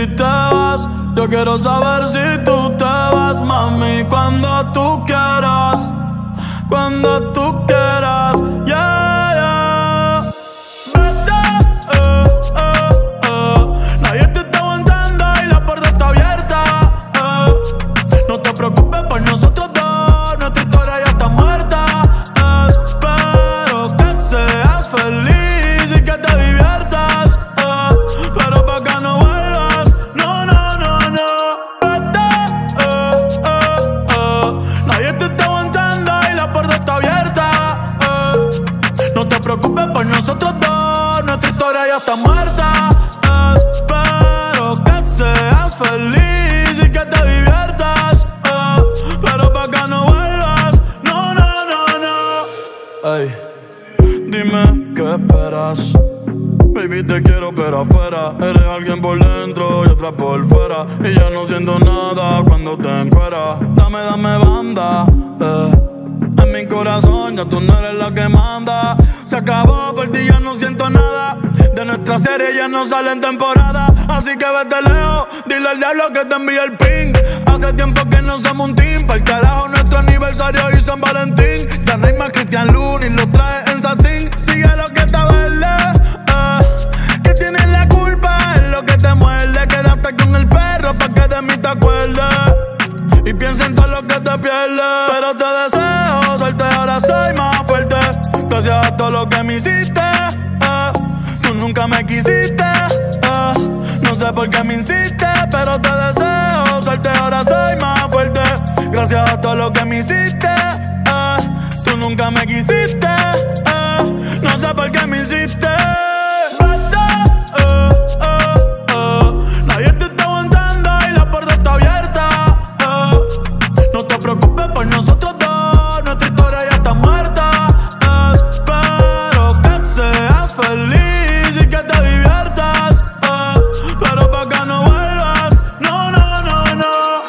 te vas, yo quiero saber si tú te vas, mami, cuando tú quieras, yeah, yeah. Vete, nadie te está aguantando y la puerta está abierta, no te preocupes por nosotros dos, nuestra historia ya está muerta. Espero que seas feliz y que te diviertas, pero pa' que no vuelvas, no, no, no, no. Vete, nadie te está aguantando y la puerta está abierta, no te preocupes por nosotros dos, nuestra historia ya está muerta. Espero que seas feliz y que te diviertas, pero pa' que no vuelvas, no, no, no, no. Ey, dime qué esperas. Baby, te quiero pero afuera. Eres alguien por dentro y otra por fuera, y ya no siento nada cuando te encueras. Dame banda, en mi corazón ya tú no eres la que manda. Se acabó, por ti ya no siento nada. De nuestra serie ya no sale en temporada, así que vete lejos, dile al diablo que te envíe el ping. Hace tiempo que no somos un team, pa'l carajo nuestro aniversario y San Valentín. Ya no hay más Cristian Luna y lo trae en satín. Sigue lo que está verde, que tienes la culpa, es lo que te muerde. Quédate con el perro pa' que de mí te acuerdes y piensa en todo lo que te pierdes. Pero te deseo suerte, ahora soy más fuerte, gracias a todo lo que me hiciste. Tú nunca me quisiste, no sé por qué me insistes, pero te deseo suerte, ahora soy más fuerte, gracias a todo lo que me hiciste. Tú nunca me quisiste, no sé por qué me insistes. Nadie te está aguantando y la puerta está abierta, no te preocupes por nosotros dos, nuestra historia ya está muerta. Espero que seas feliz y que te diviertas, pero pa' que no vuelvas, no, no, no, no.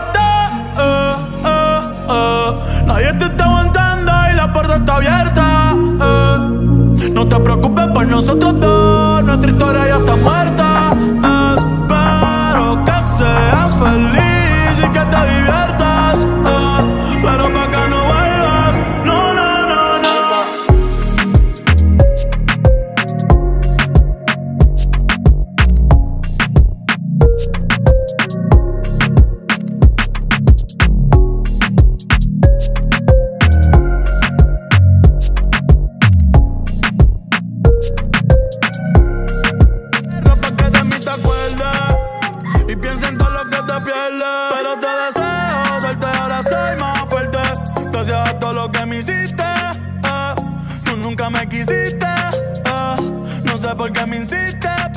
Vete, nadie te está aguantando y la puerta está abierta, no te preocupes por nosotros dos, nuestra historia ya está muerta. Espero que seas feliz y que te diviertas, pero pa' que no vuelvas, no, no, no, no. Y piensa en todo lo que te pierdes. Pero te deseo suerte, ahora soy más fuerte, gracias a todo lo que me hiciste. Tú nunca me quisiste, no sé por qué me insistes.